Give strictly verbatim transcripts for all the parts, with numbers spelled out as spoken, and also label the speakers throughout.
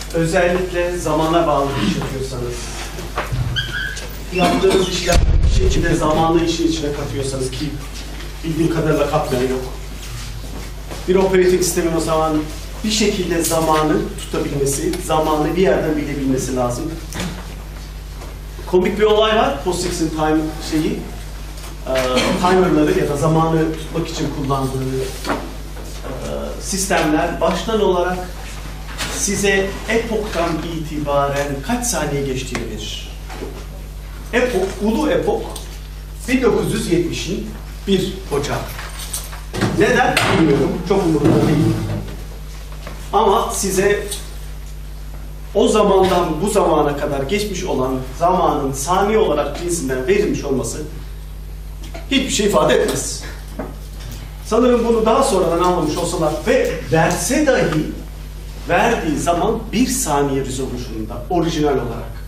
Speaker 1: özellikle zamana bağlı bir iş yapıyorsanız, yaptığınız işler bir şekilde zamanlı işin içine katıyorsanız, ki bildiğim kadarıyla katmayan yok. Bir operating sistemin o zaman bir şekilde zamanı tutabilmesi, zamanı bir yerden bilebilmesi lazım. Komik bir olay var, POSIX'in time şeyi, e, timerları ya da zamanı tutmak için kullandığı e, sistemler baştan olarak size epoktan itibaren kaç saniye geçtiğini verir. Epok, ulu epok bin dokuz yüz yetmişin bir Ocak. Neden bilmiyorum, çok umurumda değil. Ama size o zamandan bu zamana kadar geçmiş olan zamanın saniye olarak cinsinden verilmiş olması hiçbir şey ifade etmez. Sanırım bunu daha sonradan anlamış olsalar ve verse dahi verdiği zaman bir saniye resolution'unda orijinal olarak.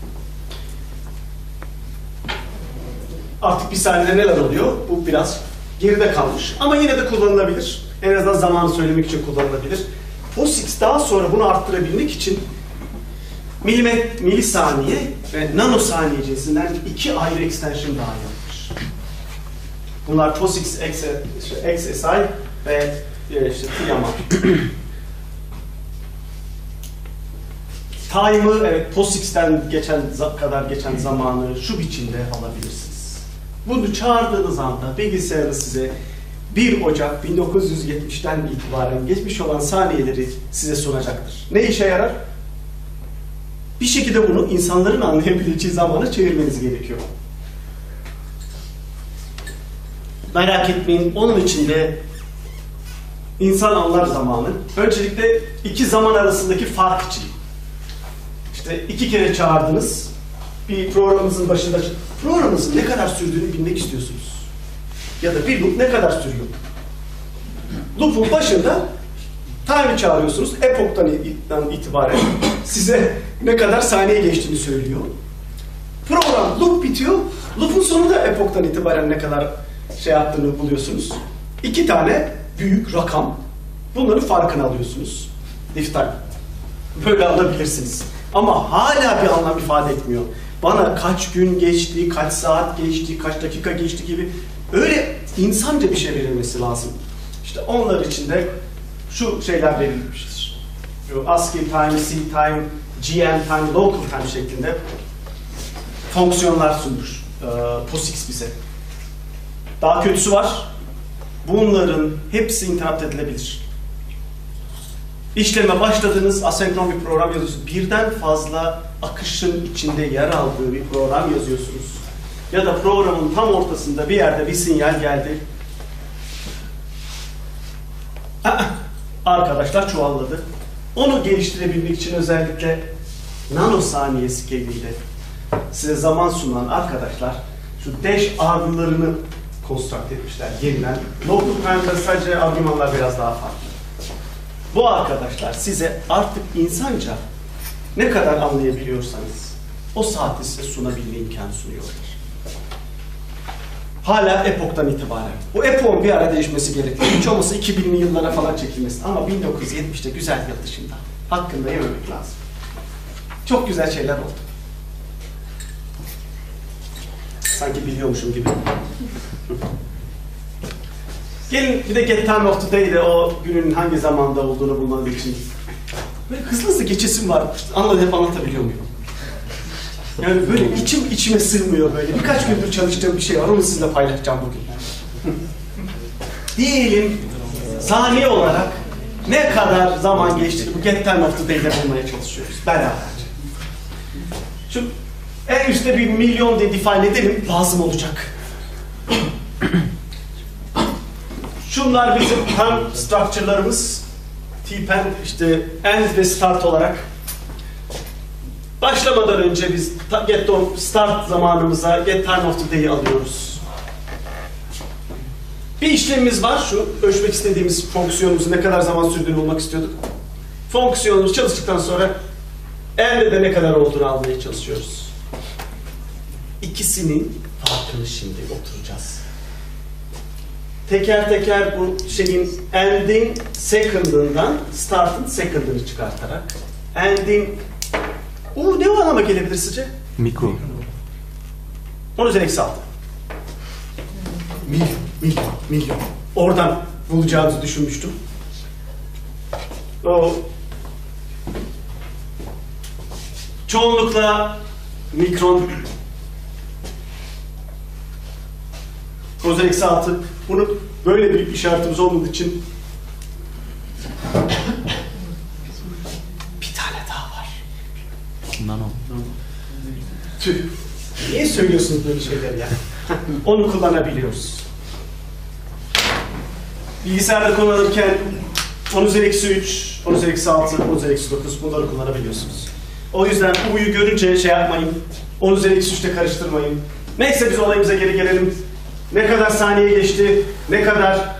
Speaker 1: Artık bir saniyede neler oluyor? Bu biraz geride kalmış. Ama yine de kullanılabilir. En azından zamanı söylemek için kullanılabilir. POSIX daha sonra bunu arttırabilmek için milimet, milisaniye ve nanosaniye cinsinden iki ayrı extension daha yapmış. Bunlar POSIX X S I ve işte T M I. Time'ı evet, POSIX'ten geçen kadar geçen zamanı şu biçimde alabilirsiniz. Bunu çağırdığınız anda bilgisayarı size bir Ocak bin dokuz yüz yetmişten itibaren geçmiş olan saniyeleri size sunacaktır. Ne işe yarar? Bir şekilde bunu insanların anlayabileceği zamana çevirmeniz gerekiyor. Merak etmeyin, onun içinde insan anlar zamanı. Öncelikle iki zaman arasındaki fark için. İşte iki kere çağırdınız, bir programınızın başında programınızın ne kadar sürdüğünü bilmek istiyorsunuz. Ya da bir loop ne kadar sürüyor? Loop'un başında time'ı çağırıyorsunuz, epoktan itibaren size ne kadar saniye geçtiğini söylüyor. Program loop bitiyor, loop'un sonunda epoktan itibaren ne kadar şey yaptığını buluyorsunuz. İki tane büyük rakam, bunların farkını alıyorsunuz. Lifetime. Böyle alabilirsiniz. Ama hala bir anlam ifade etmiyor. Bana kaç gün geçti, kaç saat geçti, kaç dakika geçti gibi öyle insanca bir şey verilmesi lazım. İşte onlar için de şu şeyler verilmiştir. ASCII time, C time, G M time, local time şeklinde fonksiyonlar sunmuş e, POSIX bize. Daha kötüsü var. Bunların hepsi interrupt edilebilir. İşleme başladınız, asenkron bir program yazıyorsunuz. Birden fazla akışın içinde yer aldığı bir program yazıyorsunuz. Ya da programın tam ortasında bir yerde bir sinyal geldi. Arkadaşlar çuvalladı. Onu geliştirebilmek için özellikle nanosaniye scale'iyle size zaman sunan arkadaşlar şu dash argülarını construct etmişler yeniden. Local time'da sadece argümanlar biraz daha farklı. Bu arkadaşlar size artık insanca ne kadar anlayabiliyorsanız o saati size sunabilme imkanı sunuyorlar. Hala epoktan itibaren. Bu epokun bir ara değişmesi gerekiyor. Hiç olmasa iki binli yıllara falan çekilmesi. Ama bin dokuz yüz yetmişte güzel yıl dışında. Hakkında yememek lazım. Çok güzel şeyler oldu. Sanki biliyormuşum gibi. Gelin bir de get time of the day'de o günün hangi zamanda olduğunu bulmanız için böyle hızlı hızlı geçesim var. Anla hep anlatabiliyor muyum? Yani böyle içim içime sığmıyor böyle. Birkaç gündür çalıştığım bir şey var. Onu sizinle paylaşacağım bugün. Diyelim saniye olarak ne kadar zaman geçtiğini bu get time of the day'de bulmaya çalışıyoruz. Beraberce. Şu en üstte bir milyon diye define edelim. Lazım olacak. Şunlar bizim time structure'larımız. T-pen işte end ve start olarak. Başlamadan önce biz get start zamanımıza get time of the day'i alıyoruz. Bir işlemimiz var şu, ölçmek istediğimiz fonksiyonumuzu ne kadar zaman sürdüğünü bulmak istiyorduk. Fonksiyonumuz çalıştıktan sonra elde de ne kadar olduğunu almaya çalışıyoruz. İkisinin farkını şimdi oturacağız. Teker teker bu şeyin end'in second'ından start'ın second'ını çıkartarak And in... O ne anlama gelebilir sizce?
Speaker 2: Mikro.
Speaker 1: on üzeri eksi altı. Milyon, milyon, milyon. Oradan bulacağınızı düşünmüştüm. O... Çoğunlukla mikron on üzeri eksi altı. Bunu böyle bir işaretimiz olmadığı için bir tane daha var.
Speaker 2: Nano.
Speaker 1: Tüh. Niye söylüyorsunuz böyle şeyler ya? Onu kullanabiliyoruz. Bilgisayarda kullanırken on üzeri eksi üç, on üzeri eksi altı, on üzeri eksi dokuz bunları kullanabiliyorsunuz. O yüzden U'yu görünce şey yapmayın. on üzeri eksi üçte karıştırmayın. Neyse biz olayımıza geri gelelim. Ne kadar saniye geçti? Ne kadar?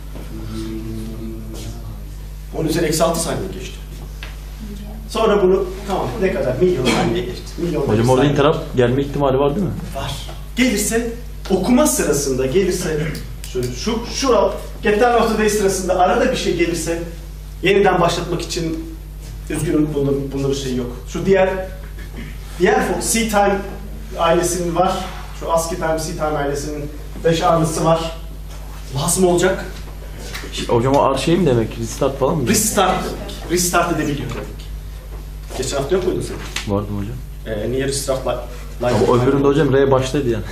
Speaker 1: on üzeri eksi altı saniye geçti. Sonra bunu tamam ne kadar? Milyon saniye geçti. Milyon
Speaker 2: Hocam orada interrupt gelme ihtimali var değil mi?
Speaker 1: Var. Gelirse okuma sırasında gelirse şöyle şu şu getter noktada sırasında arada bir şey gelirse yeniden başlatmak için üzgünüm bunların bunların şeyi yok. Şu diğer diğer C time ailesinin var. Şu ASCII time C time ailesinin beş A'lısı var. Lazım olacak.
Speaker 2: Hocam o şey mi demek? Restart falan mı?
Speaker 1: Restart demek. Restart edebiliyor demek. Geçen hafta yok muydun sen?
Speaker 2: Vardım hocam.
Speaker 1: Ee, niye restart like?
Speaker 2: O öbüründe hocam R'ye başladı yani.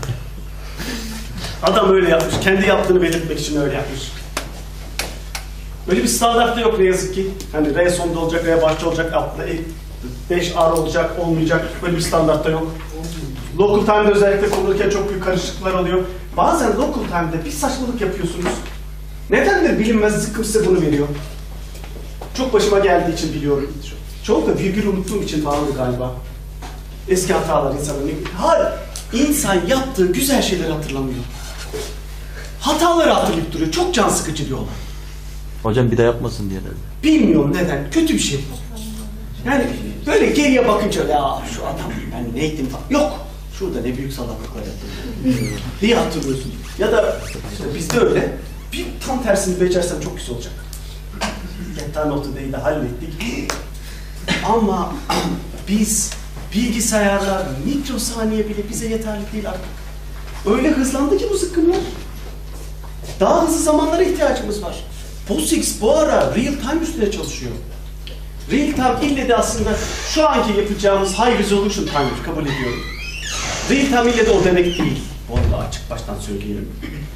Speaker 1: Adam öyle yapmış. Kendi yaptığını belirtmek için öyle yapmış. Böyle bir standartta yok ne yazık ki. Hani R sonda olacak, R başta olacak, altta beş R olacak, olmayacak. Böyle bir standartta yok. Local time'da özellikle kullanırken çok büyük karışıklıklar oluyor. Bazen local time'da bir saçmalık yapıyorsunuz. Nedendir bilinmez, zıkkım size bunu veriyor. Çok başıma geldiği için biliyorum. Çok da virgül unuttuğum için falandı galiba. Eski hatalar insanın. Hayır, insan yaptığı güzel şeyleri hatırlamıyor. Hataları hatırlayıp duruyor. Çok can sıkıcı bir olay.
Speaker 2: Hocam bir de yapmasın diye dedi.
Speaker 1: Bilmiyorum neden. Kötü bir şey. Yani böyle geriye bakınca ya şu adam ben neydim falan. Yok. Şurada ne büyük salaklıklar yaptım diye hatırlıyorsun. Ya da işte bizde öyle. Bir tam tersini becersem çok güzel olacak. Yeter notu değil de hallettik. Ama biz bilgisayarlar mikrosaniye bile bize yeterli değil artık. Öyle hızlandı ki bu zıkkımlar. Daha hızlı zamanlara ihtiyacımız var. POSIX bu ara real time üstüne çalışıyor. Real time ille de aslında şu anki yapacağımız high resolution timer kabul ediyorum. Real time ille de o demek değil. Onu da açık baştan söyleyelim.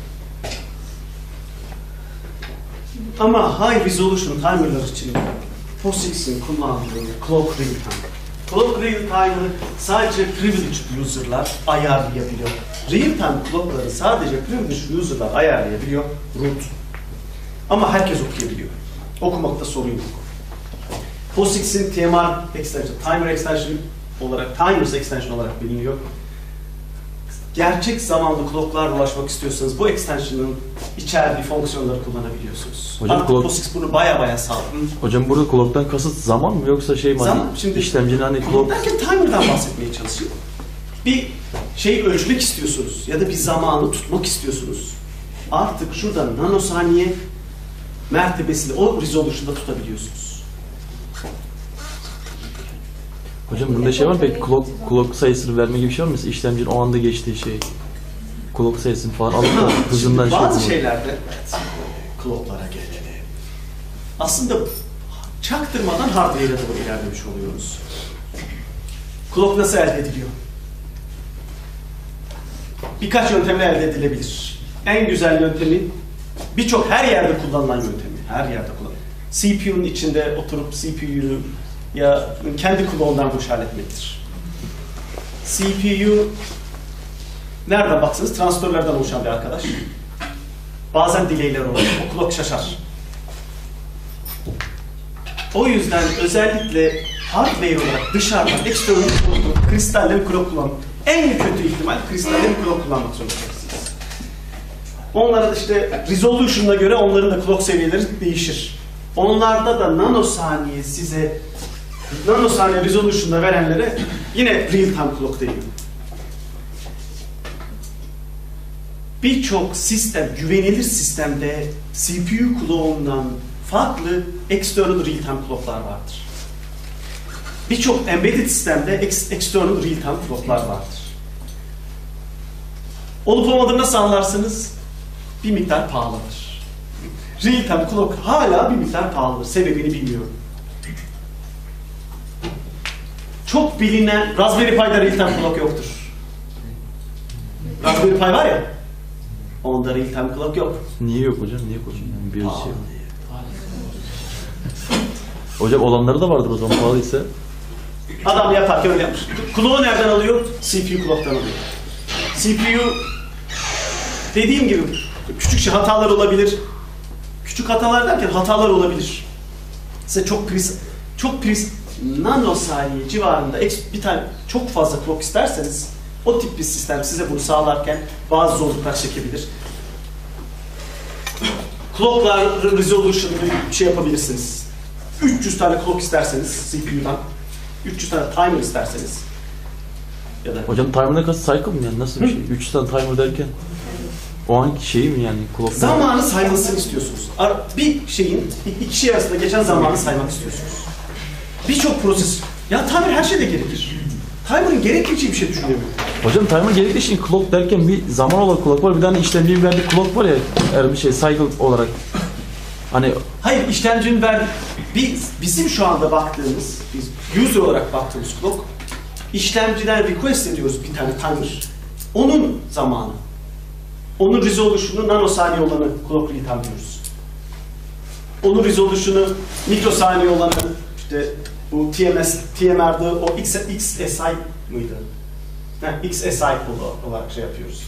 Speaker 1: Ama high resolution timerlar için POSIX'in kullandığı clock real time. Clock real time'ı sadece privileged user'lar ayarlayabiliyor. Real time clock'ları sadece privileged user'lar ayarlayabiliyor. Root. Ama herkes okuyabiliyor. Okumakta sorun yok. POSIX'in T M R extension, timer extension olarak, timers extension olarak biliniyor. Gerçek zamanlı clock'larla ulaşmak istiyorsanız bu extension'ın içerdiği fonksiyonları kullanabiliyorsunuz.
Speaker 2: Hocam,
Speaker 1: Artık
Speaker 2: clock...
Speaker 1: POSIX bunu baya baya sağlıyor.
Speaker 2: Hocam burada clock'tan kasıt zaman mı yoksa şey mi?
Speaker 1: Zaman. Şimdi
Speaker 2: işlemcinin hani clock...
Speaker 1: derken timer'dan bahsetmeye çalışayım. Bir şeyi ölçmek istiyorsunuz ya da bir zamanı tutmak istiyorsunuz. Artık şurada nanosaniye mertebesinde o resolution'da tutabiliyorsunuz.
Speaker 2: Hocam bunda şey var mı peki clock, clock sayısını verme gibi bir şey var mı? Mesela işlemcinin o anda geçtiği şey. Clock sayısını falan alıp da hızından şey
Speaker 1: bazı
Speaker 2: yapıyor.
Speaker 1: şeylerde evet, clock'lara gelelim. Aslında çaktırmadan hardware'e doğru ilerlemiş oluyoruz. Clock nasıl elde ediliyor? Birkaç yöntemle elde edilebilir. En güzel yöntemi birçok her yerde kullanılan yöntemi. Her yerde kullanılan. C P U'nun içinde oturup C P U'yu ya kendi klonundan bu etmektir. C P U nereden baksanız transistörlerden oluşan bir arkadaş. Bazen delay'ler olur. O clock şaşar. O yüzden özellikle hardware olarak dışarıdan eksternal kristalle bir clock kullanmak. En kötü ihtimal kristalle bir clock kullanmak zorundasınız. Onlara da işte resolution'a göre onların da clock seviyeleri değişir. Onlarda da nanosaniye size nanosaniye resolution'da verenlere yine real time clock deniyor. Birçok sistem, güvenilir sistemde C P U clock'undan farklı external real time clock'lar vardır. birçok embedded sistemde ex external real-time clock'lar vardır. Olup olmadığını nasıl anlarsınız? Bir miktar pahalıdır. Real-time clock hala bir miktar pahalıdır. Sebebini bilmiyorum. Çok bilinen Raspberry Pi'da real-time clock yoktur. Raspberry Pi var ya, onda real-time clock yok.
Speaker 2: Niye yok hocam? Niye yok hocam? Yani bir şey yok. Hocam olanları da vardır o zaman pahalıysa.
Speaker 1: Adam yaparken öyle yapmış. Clock'u nereden alıyor? C P U clock'tan alıyor. C P U dediğim gibi küçük şey hatalar olabilir. Küçük hatalar derken hatalar olabilir. Size çok pris, çok pris nanosaniye civarında bir tane çok fazla clock isterseniz o tip bir sistem size bunu sağlarken bazı zorluklar çekebilir. Clock'lar resolution'ını şey yapabilirsiniz. üç yüz tane clock isterseniz C P U'dan, üç yüz tane timer isterseniz ya da
Speaker 2: hocam timer'da kaç cycle mı yani nasıl bir şey? üç yüz tane timer derken o anki şey mi yani clock?
Speaker 1: Zamanı saymasını istiyorsunuz. Bir şeyin iki şey arasında geçen zamanı saymak istiyorsunuz. Birçok proses. Ya timer her şeyde gerekir. Timer'ın gerekmeyeceği bir şey düşünüyorum.
Speaker 2: Hocam timer gerekli şey clock derken bir zaman olarak clock var, bir tane işlemciye verdiği clock var ya, eğer bir şey cycle olarak. Hani
Speaker 1: hayır, işlemcinin verdiği biz, bizim şu anda baktığımız, biz user olarak baktığımız clock, işlemciden request ediyoruz bir tane timer. Onun zamanı. Onun resolution'u nanosaniye olanı clock real-time diyoruz. Onun resolution'u mikrosaniye olanı işte bu T M S, T M R'da o X, X S I mıydı? Yani X S I olarak şey yapıyoruz.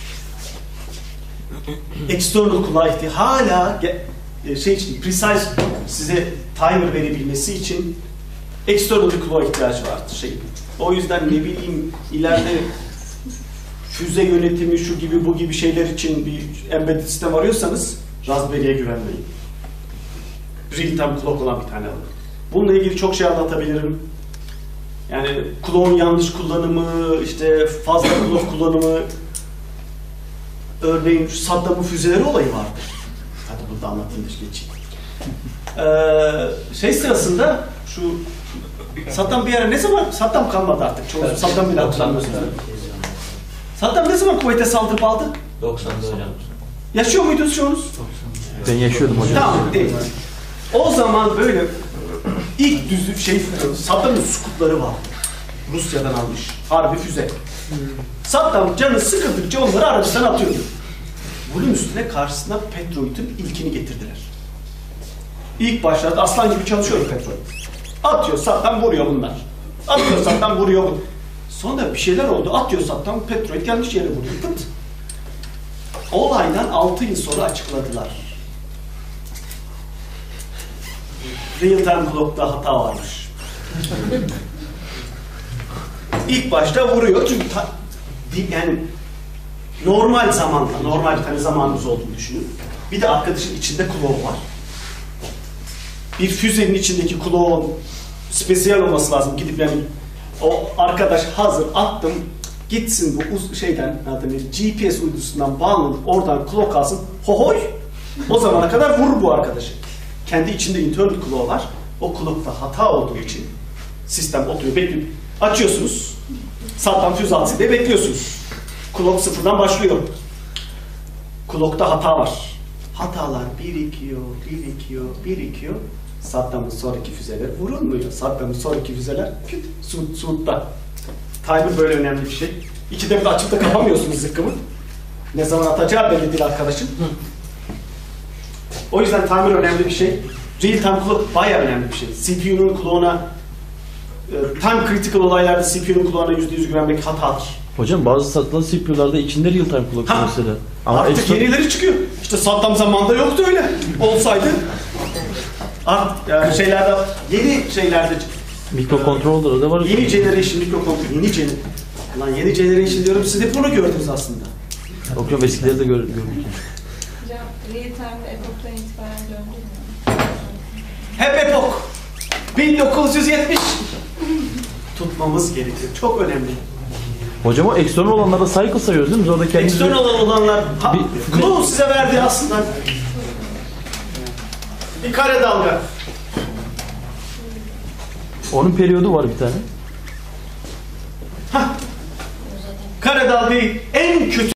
Speaker 1: External clock'a ihtiyaç hala şey için precise size timer verebilmesi için external bir clock'a ihtiyaç vardır şey. O yüzden ne bileyim ileride füze yönetimi şu gibi bu gibi şeyler için bir embedded sistem arıyorsanız Raspberry'e güvenmeyin. Real-time clock olan bir tane alın. Bununla ilgili çok şey anlatabilirim. Yani clock'un yanlış kullanımı, işte fazla clock kullanımı, örneğin Saddam'ın füzeleri olayı vardır. Hadi burada anlatayım da geçeyim. Ee, şey sırasında şu Saddam bir ara ne zaman Saddam kalmadı artık. Çoğu evet, Saddam bile hatırlamıyorsunuz. Saddam ne zaman Kuveyt'e saldırıp aldı?
Speaker 3: doksan'da hocam.
Speaker 1: Yaşıyor muydunuz çoğunuz?
Speaker 2: Ben yaşıyordum hocam.
Speaker 1: Tamam, değil. O zaman böyle ilk düzlük şey Saddam'ın skutları var. Rusya'dan almış. Harbi füze. Saddam canı sıkıldıkça onları Arabistan'a atıyordu. Bunun üstüne karşısına Petroid'in ilkini getirdiler. İlk başlarda aslan gibi çalışıyor Petroid. Atıyor Saddam vuruyor bunlar. Atıyor Saddam vuruyor bunlar. Sonra bir şeyler oldu. Atıyor Saddam, Petroid yanlış yere vuruyor. Pıt. Olaydan altı yıl sonra açıkladılar. Real-time clock'ta hata varmış. İlk başta vuruyor çünkü ta, yani normal zamanda, normal bir tane zamanımız olduğunu düşünün. Bir de arkadaşın içinde clock var. Bir füzenin içindeki clock'un spesiyel olması lazım. Gidip yani o arkadaş hazır attım, gitsin bu uz şeyden, G P S uydusundan bağlanıp oradan clock alsın, hohoy, o zamana kadar vurur bu arkadaşı. Kendi içinde internal clock var, o clock'ta hata olduğu için sistem oturuyor, bekliyor. Açıyorsunuz, Saddam füze atsın diye bekliyorsunuz. Clock sıfırdan başlıyor. Clock'ta hata var. Hatalar birikiyor, birikiyor, birikiyor. Saddam'ın sonraki füzeler vurulmuyor. Saddam'ın sonraki füzeler küt, su, suutta. Timer böyle önemli bir şey. İkide bir açıp da kapamıyorsunuz zıkkımı. Ne zaman atacağı belli değil arkadaşın. O yüzden timer önemli bir şey. Real time clock bayağı önemli bir şey. C P U'nun clock'una time critical olaylarda C P U'nun clock'una yüzde yüz güvenmek hatadır.
Speaker 2: Hocam bazı satılan C P U'larda içinde real time clock
Speaker 1: ha,
Speaker 2: mesela. Ama
Speaker 1: artık
Speaker 2: ekstra...
Speaker 1: yenileri çıkıyor. İşte Saddam zamanında yoktu öyle. Olsaydı artık yani şeylerde yeni şeylerde
Speaker 2: mikrokontroller'da var.
Speaker 1: Yeni generation mikrokontrol, yeni generation. Lan yeni generation diyorum, siz hep bunu gördünüz aslında.
Speaker 2: Okuyorum, eskileri de gördük.
Speaker 4: Hocam real time'da epoktan itibaren döndü mü?
Speaker 1: Hep epok. bin dokuz yüz yetmiş. Tutmamız gerekiyor. Çok önemli.
Speaker 2: Hocam o eksternal olanlarda cycle sayıyoruz değil mi? Biz orada kendimizi...
Speaker 1: Eksternal olanlar, Cloud size verdiği aslında bir kare dalga.
Speaker 2: Onun periyodu var bir tane.
Speaker 1: Hah. Kare dalgayı en kötü